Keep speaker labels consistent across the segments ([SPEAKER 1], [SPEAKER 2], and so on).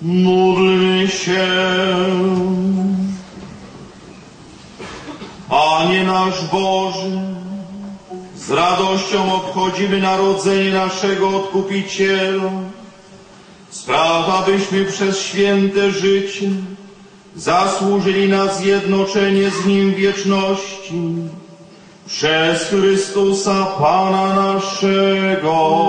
[SPEAKER 1] Módlmy się. Panie nasz Boże, z radością obchodzimy narodzenie naszego Odkupiciela. Spraw, abyśmy przez święte życie zasłużyli na zjednoczenie z Nim w wieczności. Przez Chrystusa Pana naszego.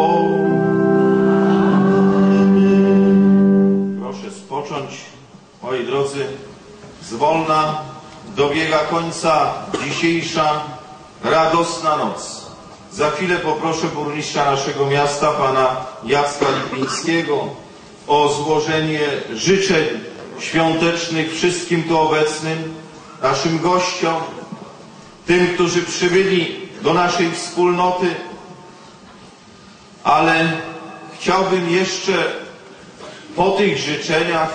[SPEAKER 1] Proszę spocząć, moi drodzy, zwolna dobiega końca dzisiejsza radosna noc. Za chwilę poproszę burmistrza naszego miasta, pana Jacka Lipińskiego, o złożenie życzeń świątecznych wszystkim tu obecnym, naszym gościom, tym, którzy przybyli do naszej wspólnoty, ale chciałbym jeszcze po tych życzeniach,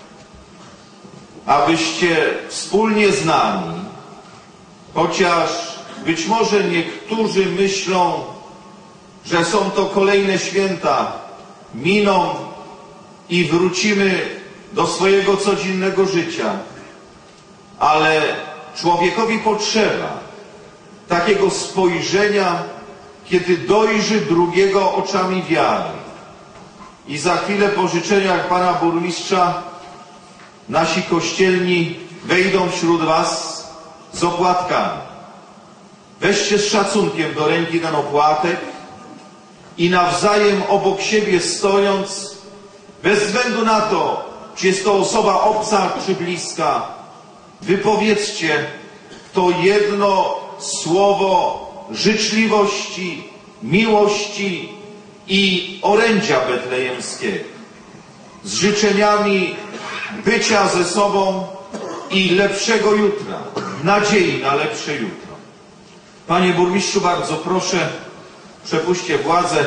[SPEAKER 1] abyście wspólnie z nami, chociaż być może niektórzy myślą, że są to kolejne święta, miną i wrócimy do swojego codziennego życia, ale człowiekowi potrzeba takiego spojrzenia, kiedy dojrzy drugiego oczami wiary. I za chwilę po życzeniach pana burmistrza nasi kościelni wejdą wśród was z opłatkami. Weźcie z szacunkiem do ręki ten opłatek i nawzajem obok siebie stojąc, bez względu na to, czy jest to osoba obca czy bliska, wypowiedzcie to jedno słowo życzliwości, miłości i orędzia betlejemskiego z życzeniami bycia ze sobą i lepszego jutra, nadziei na lepsze jutro. Panie burmistrzu, bardzo proszę, przepuśćcie władzę.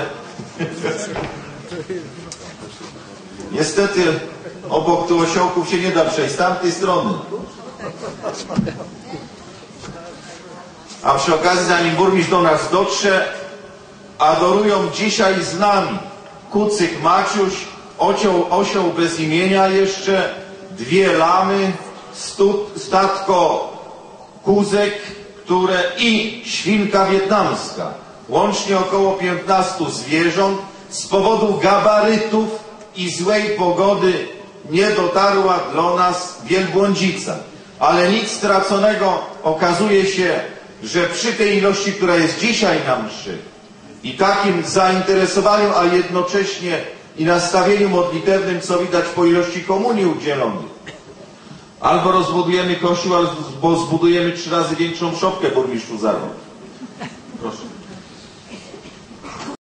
[SPEAKER 1] Niestety obok tu osiołków się nie da przejść, z tamtej strony. A przy okazji, zanim burmistrz do nas dotrze, adorują dzisiaj z nami kucyk Maciuś, osioł bez imienia jeszcze, 2 lamy, statko kuzek, i świnka wietnamska. Łącznie około 15 zwierząt. Z powodu gabarytów i złej pogody nie dotarła do nas wielbłądzica. Ale nic straconego, okazuje się, że przy tej ilości, która jest dzisiaj na mszy i takim zainteresowaniu, a jednocześnie i nastawieniu modlitewnym, co widać po ilości komunii udzielonych, albo rozbudujemy kościół, albo zbudujemy 3 razy większą szopkę, burmistrzu, za rok. Proszę.